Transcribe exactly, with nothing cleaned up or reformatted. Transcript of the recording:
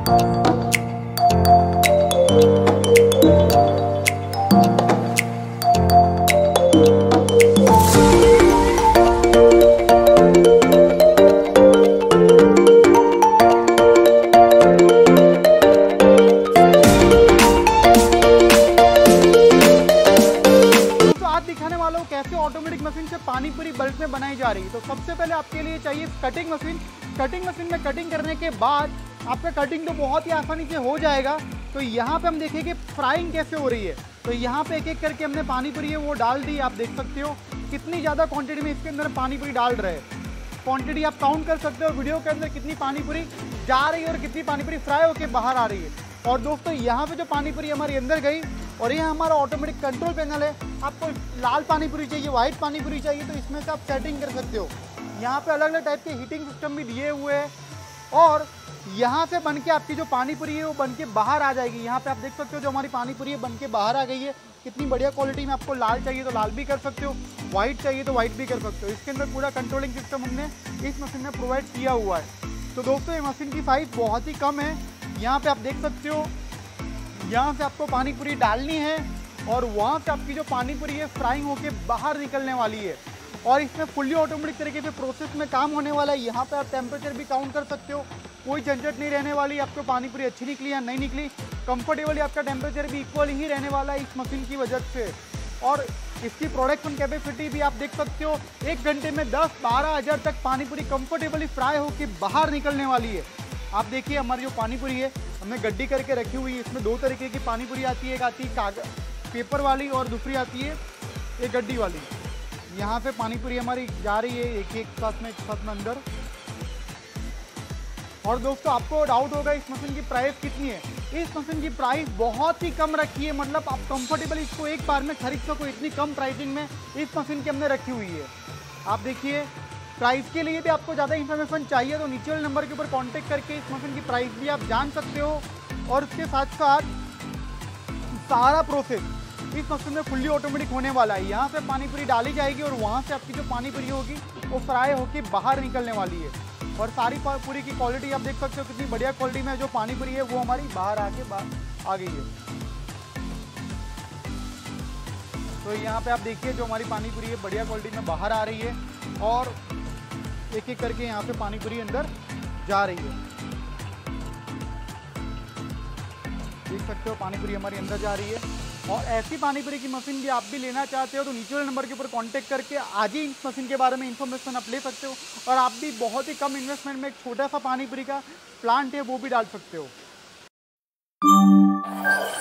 कैसे automatic machine से पानी पूरी बल्क में बनाई जा रही है। तो सबसे पहले आपके लिए चाहिए कटिंग मशीन। कटिंग मशीन में कटिंग करने के बाद आपका कटिंग तो बहुत ही आसानी से हो जाएगा। तो यहाँ पे हम देखेंगे फ्राइंग कैसे हो रही है। तो यहाँ पे एक एक करके हमने पानी पूरी है वो डाल दी। आप देख सकते हो कितनी ज़्यादा क्वांटिटी में इसके अंदर पानी पूरी डाल रहे हैं। क्वांटिटी आप काउंट कर सकते हो वीडियो के अंदर कितनी पानी पूरी जा रही है और कितनी पानी पूरी फ्राई होकर बाहर आ रही है। और दोस्तों यहाँ पे जो पानी पूरी हमारी अंदर गई और ये हमारा ऑटोमेटिक कंट्रोल पैनल है। आपको लाल पानी पूरी चाहिए, वाइट पानी पूरी चाहिए तो इसमें से आप सेटिंग कर सकते हो। यहाँ पे अलग अलग टाइप के हीटिंग सिस्टम भी दिए हुए हैं और यहाँ से बन के आपकी जो पानी पूरी है वो बन के बाहर आ जाएगी। यहाँ पे आप देख सकते हो जो हमारी पानी पूरी है बन के बाहर आ गई है। कितनी बढ़िया क्वालिटी में। आपको लाल चाहिए तो लाल भी कर सकते हो, वाइट चाहिए तो वाइट भी कर सकते हो। इसके अंदर पूरा कंट्रोलिंग सिस्टम हमने इस मशीन में प्रोवाइड किया हुआ है। तो दोस्तों ये मशीन की साइज़ बहुत ही कम है। यहाँ पे आप देख सकते हो यहाँ से आपको पानी पूरी डालनी है और वहाँ से आपकी जो पानी पूरी है फ्राइंग होके बाहर निकलने वाली है। और इसमें फुल्ली ऑटोमेटिक तरीके से प्रोसेस में काम होने वाला है। यहाँ पे आप टेम्परेचर भी काउंट कर सकते हो, कोई झंझट नहीं रहने वाली। आपको पानी पूरी अच्छी निकली या नहीं निकली, कंफर्टेबली आपका टेम्परेचर भी इक्वल ही रहने वाला है इस मशीन की वजह से। और इसकी प्रोडक्शन कैपेसिटी भी आप देख सकते हो एक घंटे में दस बारह हज़ार तक पानी पूरी कंफर्टेबली फ्राई होकर बाहर निकलने वाली है। आप देखिए हमारी जो पानी पूरी है हमने गड्डी करके रखी हुई है। इसमें दो तरीके की पानी पूरी आती है, एक आती है कागज पेपर वाली और दूसरी आती है एक गड्डी वाली। यहाँ पे पानी पूरी हमारी जा रही है एक एक साथ में एक साथ में अंदर। और दोस्तों आपको डाउट होगा इस मशीन की प्राइस कितनी है। इस मशीन की प्राइस बहुत ही कम रखी है, मतलब आप कंफर्टेबल इसको एक बार में खरीद सको इतनी कम प्राइसिंग में इस मशीन की हमने रखी हुई है। आप देखिए प्राइस के लिए भी आपको ज़्यादा इन्फॉर्मेशन चाहिए तो नीचे वाले नंबर के ऊपर कांटेक्ट करके इस मशीन की प्राइस भी आप जान सकते हो। और उसके साथ साथ सारा प्रोसेस इस मशीन में फुल्ली ऑटोमेटिक होने वाला है। यहाँ से पानी पूरी डाली जाएगी और वहाँ से आपकी जो पानी पूरी होगी वो फ्राई होकर बाहर निकलने वाली है। और सारी पूरी की क्वालिटी आप देख सकते हो कितनी बढ़िया क्वालिटी में जो पानी पूरी है वो हमारी बाहर आके बाहर आ गई है। तो यहाँ पे आप देखिए जो हमारी पानी पूरी है बढ़िया क्वालिटी में बाहर आ रही है और एक एक करके यहाँ पे पानी पूरी अंदर जा रही है। देख सकते हो पानी पूरी हमारी अंदर जा रही है। और ऐसी पानी पूरी की मशीन भी आप भी लेना चाहते हो तो नीचे वाले नंबर के ऊपर कांटेक्ट करके आज ही इस मशीन के बारे में इंफॉर्मेशन आप ले सकते हो। और आप भी बहुत ही कम इन्वेस्टमेंट में एक छोटा सा पानी पूरी का प्लांट है वो भी डाल सकते हो।